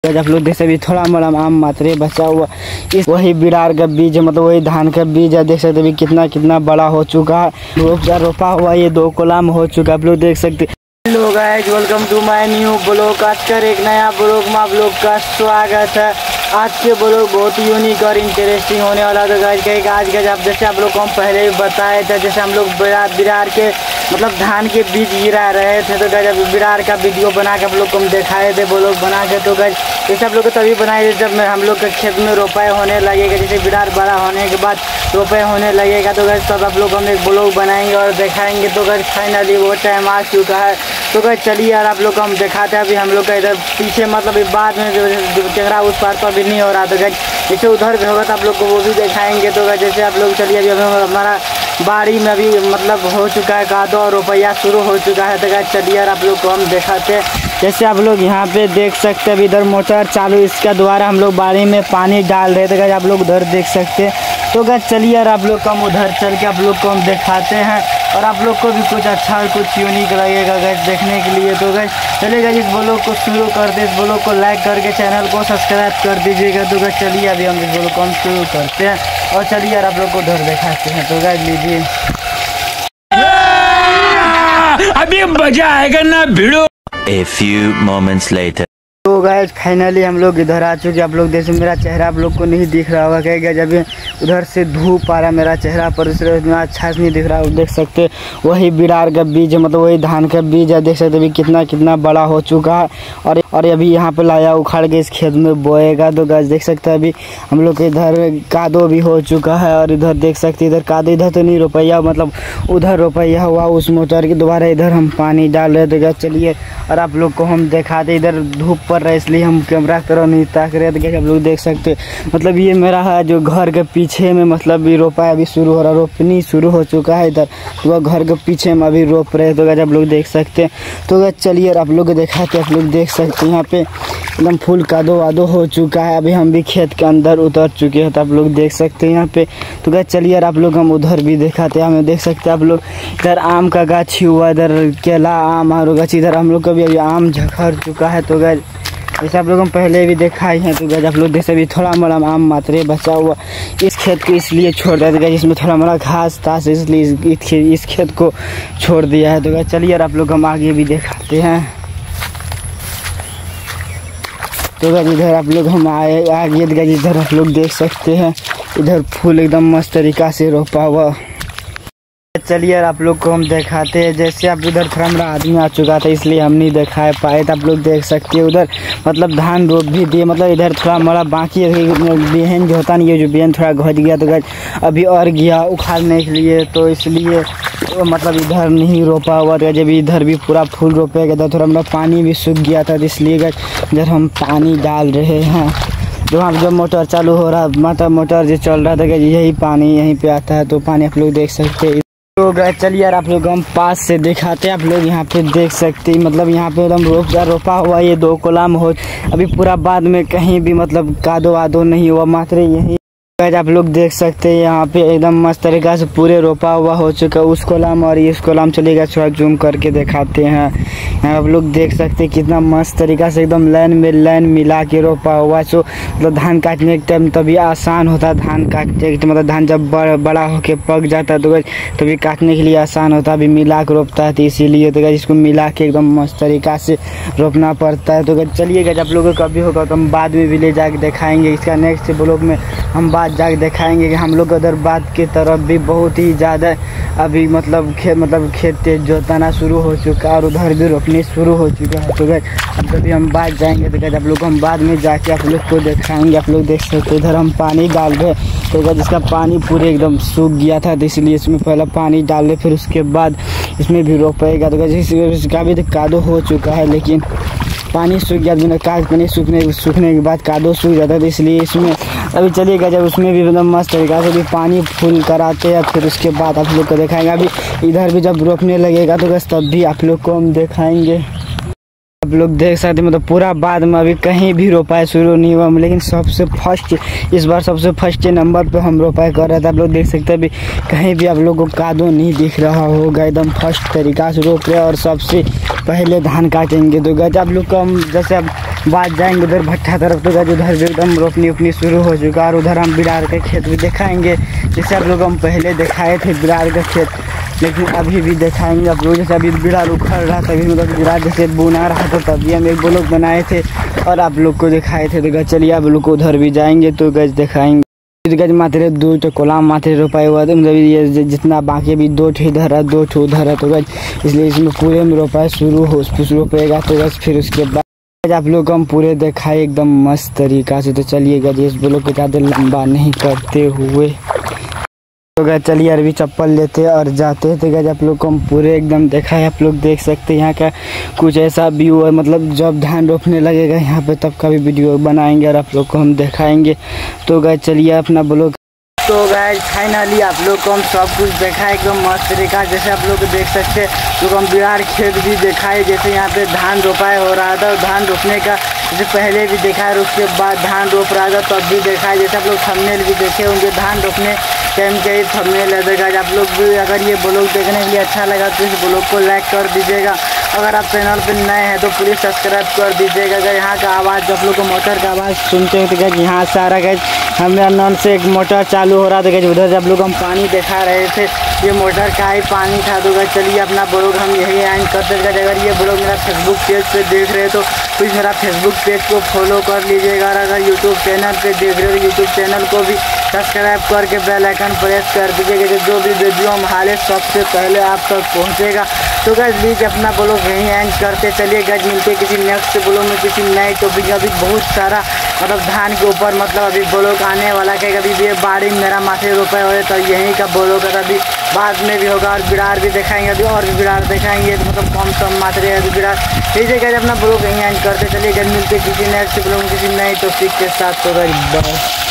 आप लोग देख सकते थोड़ा मोड़ा आम मात्रे बचा हुआ इस वही बिरार का बीज है, मतलब वही धान का बीज है। देख सकते अभी कितना कितना बड़ा हो चुका है, रोपा हुआ ये 2 कोला में हो चुका है। आप लोग देख सकते। Hello guys, welcome to my new blog. आज कर एक नया ब्लॉग में आप लोग का स्वागत है। आज के ब्लॉग बहुत ही यूनिक और इंटरेस्टिंग होने वाला। तो गाइस आज जैसे आप लोग को हम पहले भी बताए थे, जैसे हम लोग बिरार के मतलब धान के बीज गिरा रहे थे, तो गाइस बिरार का वीडियो बना के आप लोग को हम दिखाए थे ब्लॉग बना के। तो गाइस जैसे आप लोग को तभी बनाए जब हम लोग के खेत में रोपाई होने लगेगा, जैसे बिरार बड़ा होने के बाद रोपाई होने लगेगा। तो गाइस तब आप लोग हम एक ब्लॉग बनाएंगे और दिखाएंगे। तो गाइस फाइनली वो टाइम आ चुका है। तो गाइस चलिए यार आप लोग को हम दिखाते हैं। अभी हम लोग का इधर पीछे मतलब बाद में टेंगरा उस पार तो अभी नहीं हो रहा। तो गाइस जैसे उधर भी होगा तो आप लोग को वो भी दिखाएंगे। तो गाइस जैसे आप लोग चलिए, अभी हमारा बाड़ी में अभी मतलब हो चुका है कादो और रुपया शुरू हो चुका है। तो गाइस चलिए यार आप लोग को हम दिखाते हैं। जैसे आप लोग यहाँ पे देख सकते हैं अभी इधर मोटर चालू, इसका द्वारा हम लोग बाड़ी में पानी डाल रहे थे। गाइस आप लोग उधर देख सकते हैं। तो गाइस चलिए यार आप लोग को हम उधर चल के आप लोग को हम दिखाते हैं और आप लोग को भी कुछ अच्छा और कुछ यूनिक लगेगा गाइस देखने के लिए। तो गाइस चलिए गाइस इस ब्लॉग को शुरू करते, इस ब्लॉग को लाइक करके चैनल को सब्सक्राइब कर दीजिएगा। तो गाइस चलिए अभी हम इस ब्लॉग को हम शुरू करते हैं और चलिए यार आप लोग को उधर दिखाते हैं। तो गाइस लीजिए, अभी मजा आएगा ना भिड़ो। A few moments later. तो गाइस फाइनली हम लोग इधर आ चुके। आप लोग जैसे मेरा चेहरा आप लोग को नहीं दिख रहा होगा क्या, जब उधर से धूप आ रहा है मेरा चेहरा पर, इसलिए इतना अच्छा से नहीं दिख रहा है। देख सकते वही बिरार का बीज है, मतलब वही धान का बीज है। देख सकते अभी कितना कितना बड़ा हो चुका है और अभी यहाँ पे लाया उखाड़ के इस खेत में बोएगा। तो गाइस देख सकते हैं अभी हम लोग के इधर कादो भी हो चुका है और इधर देख सकते इधर कादो, इधर तो नहीं रोपैया मतलब उधर रोपैया हुआ उस मोटर के द्वारा इधर हम पानी डाल रहे थे। गाइस चलिए और आप लोग को हम दिखाते, इधर धूप पड़ रहा है इसलिए हम कैमरा की तरफ नहीं ताक रहे थे। आप लोग देख सकते मतलब ये मेरा है जो घर के पीछे में मतलब भी रोपाई अभी शुरू हो रहा, रोपनी शुरू हो चुका है इधर। तो वह घर के पीछे में अभी रोप रहे। तो गाइस आप लोग देख सकते हैं। तो गाइस चलिए आप लोग को दिखाते, आप लोग देख सकते हैं यहाँ पे एकदम फुल कादो वादो हो चुका है। अभी हम भी खेत के अंदर उतर चुके हैं, तो आप लोग देख सकते हैं यहाँ पे। तो गाइस चलिए आप लोग हम उधर भी दिखाते हैं। हमें देख सकते हैं आप लोग इधर आम का गाछी हुआ, इधर केला आम और गाछी, इधर हम लोग का भी अभी आम झखड़ चुका है। तो गाइस जैसे आप लोग हम पहले भी दिखाए हैं। तो गाइस आप लोग जैसे अभी थोड़ा मोड़ा आम मात्रे बचा हुआ इस खेत को इसलिए छोड़ दिया था, इसमें थोड़ा मोड़ा घास तास इसलिए इस खेत को छोड़ दिया है। तो गाइस चलिए यार आप लोग हम आगे भी दिखाते हैं। तो गाइस इधर आप लोग हम आए आगे, इधर आप लोग देख सकते हैं इधर फूल एकदम मस्त तरीका से रोपा हुआ। चलिए यार आप लोग को हम दिखाते हैं। जैसे आप उधर थोड़ा मेरा आदमी आ चुका था इसलिए हम नहीं दिखा पाए। तो आप लोग देख सकते हैं उधर मतलब धान रोप भी दिए, मतलब इधर थोड़ा मोड़ा बाकी बेहन जो होता नहीं है, जो बेहन थोड़ा घट गया। तो गाइस अभी और गया उखाड़ने के लिए, तो इसलिए मतलब इधर नहीं रोपा हुआ था। जब इधर भी पूरा फूल रोपेगा था, थोड़ा मेरा पानी भी सूख गया था, इसलिए गाइस इधर हम पानी डाल रहे हैं। जहाँ जब मोटर चालू हो रहा मतलब मोटर जो चल रहा था यही पानी यहीं पे आता है। तो पानी आप लोग देख सकते हैं। तो गाइस चलिए यार आप लोग हम पास से दिखाते हैं। आप लोग यहाँ पे देख सकते हैं मतलब यहाँ पे एकदम रोपा हुआ ये 2 कोला में हो, अभी पूरा बाद में कहीं भी मतलब कादो वादो नहीं हुआ, मात्र यही। गाइस आप लोग देख सकते हैं यहाँ पे एकदम मस्त तरीका से पूरे रोपा हुआ हो चुका उस कोलाम और इस कोलाम। चलिएगा थोड़ा जूम करके दिखाते हैं। यहाँ आप लोग देख सकते हैं कितना मस्त तरीका से एकदम लाइन में लाइन मिला के रोपा हुआ। सो मतलब धान काटने के टाइम तभी आसान होता है, धान काटने के मतलब धान जब बड़ा होके पक जाता है तो तभी काटने के लिए आसान होता है। अभी मिला के रोपता है तो इसीलिए तो इसको मिला के एकदम मस्त तरीका से रोपना पड़ता है। तो चलिए गाइस आप लोगों को कभी होगा तो हम बाद में भी ले जाके दिखाएंगे। इसका नेक्स्ट ब्लॉग में हम बाद जाके दिखाएंगे कि हम लोग उधर बाद की तरफ भी बहुत ही ज़्यादा अभी मतलब खेत जोतना शुरू हो चुका है और उधर भी रोपनी शुरू हो चुका है। तो गाइस अब कभी हम बाद जाएंगे तो गाइस आप लोग को हम बाद में जाके आप लोग को दिखाएंगे। आप लोग देख सकते इधर हम पानी डाल रहे। तो गाइस इसका पानी पूरे एकदम सूख गया था, तो इसलिए इसमें पहले पानी डाल रहे, फिर उसके बाद इसमें भी रोपेगा। तो गाइस इसका भी कादो हो चुका है, लेकिन पानी सूख गया, बिना पानी सूखने के बाद कादो सूख जाता है। तो इसलिए इसमें अभी चलिएगा जब उसमें भी एकदम मस्त तरीका से भी पानी फुल कराते हैं, फिर उसके बाद आप लोग को दिखाएंगे। अभी इधर भी जब रोपने लगेगा तो बस तब भी आप लोग को हम दिखाएंगे। आप लोग देख सकते हैं मतलब पूरा बाद में अभी कहीं भी रोपाई शुरू नहीं हुआ, लेकिन सबसे फर्स्ट इस बार सबसे फर्स्ट नंबर पे हम रोपाई कर रहे थे। आप लोग देख सकते हैं अभी कहीं भी आप लोगों को कादो नहीं दिख रहा होगा, एकदम फर्स्ट तरीका से रोप रहे हैं और सबसे पहले धान काटेंगे। तो गज आप लोग को हम जैसे अब बात जाएंगे उधर भट्ठा तरफ, तो गज उधर भी एकदम रोपनी उपनी शुरू हो चुका है और उधर हम बिरार के खेत भी दिखाएंगे। जैसे आप लोग हम पहले दिखाए थे बिरार का खेत, लेकिन अभी भी दिखाएंगे आप लोग। जैसे अभी बिरार उखड़ रहा था, अभी मतलब बिरार जैसे बुना रहा था, तभी हम एक ब्लॉग बनाए थे और आप लोग को दिखाए थे। तो गज चलिए आप लोग को उधर भी जाएंगे तो गज दिखाएंगे। गज मात्र 2 तो कोलाम मात्र रोपाई हुआ था, मतलब ये जितना बाकी भी 2 ठे इधर है 2 ठे उधर है। तो गज इसलिए इसमें पूरे में रोपाई शुरू रोपेगा। तो गज फिर उसके बाद आप लोग को हम पूरे दिखाए एकदम मस्त तरीका से। तो चलिए गज इस ब्लॉग को ज़्यादा लंबा नहीं करते हुए तो गज चलिए अरबी चप्पल लेते और जाते हैं। तो गज आप लोग को हम पूरे एकदम दिखाए। आप लोग देख सकते हैं यहाँ का कुछ ऐसा व्यू है, मतलब जब धान रोपने लगेगा यहाँ पे तब का भी वीडियो बनाएंगे और आप लोग को हम दिखाएंगे। तो गज चलिए अपना ब्लॉग। तो गाइस फाइनली आप लोग को हम सब कुछ दिखाए एकदम मस्त तरीका। जैसे आप लोग देख सकते हैं तो हम बिरार खेत भी दिखाए, जैसे यहाँ पे धान रोपाई हो रहा था। धान रोपने का जैसे पहले भी दिखाया और उसके बाद धान रोप रहा था तब भी दिखाया। जैसे आप लोग थंबनेल भी देखे होंगे धान रोपने टाइम के ही थंबनेल है। गाइस आप लोग भी अगर ये ब्लॉग देखने के लिए अच्छा लगा तो इस ब्लॉग को लाइक कर दीजिएगा। अगर आप चैनल पर नए हैं तो प्लीज़ सब्सक्राइब कर दीजिएगा। अगर यहाँ का आवाज़ आप लोग को मोटर का आवाज़ सुनते हैं तो गैस यहाँ से आ रहा है। हमें नल से एक मोटर चालू हो रहा था गैस, उधर जब लोग हम पानी दिखा रहे थे ये मोटर का ही पानी था। तो गैस चलिए अपना ब्लॉग हम यही एंड करते हैं। अगर ये ब्लॉग मेरा फेसबुक पेज पे देख रहे हो तो प्लीज़ मेरा फेसबुक पेज को फॉलो कर लीजिएगा। और अगर यूट्यूब चैनल पे देख रहे हो तो यूट्यूब चैनल को भी सब्सक्राइब करके बेल आइकन प्रेस कर दीजिएगा, जो भी वीडियो हम हाले सबसे पहले आप तक पहुँचेगा। तो गैस प्लीज़ अपना ब्लॉग यहीं एंड करते चलिए। गैस मिलते किसी नेक्स्ट ब्लॉग में किसी नए टॉपिक। अभी बहुत सारा मतलब धान के ऊपर मतलब अभी ब्लॉग आने वाला है। कभी ये बाड़ी मेरा माथे रुपये हो तो यहीं का ब्लॉग है, अभी बाद में भी होगा। और बिरार भी दिखाएंगे, अभी और भी बिरार दिखाएंगे, मतलब कम मात्रे है अभी बिरार। ठीक है गैस अपना ब्लॉग यहीं एंड करते चलिए। गैस मिलते किसी नेक्स्ट ब्लॉग किसी नए टॉपिक के साथ। तो गैस बाय।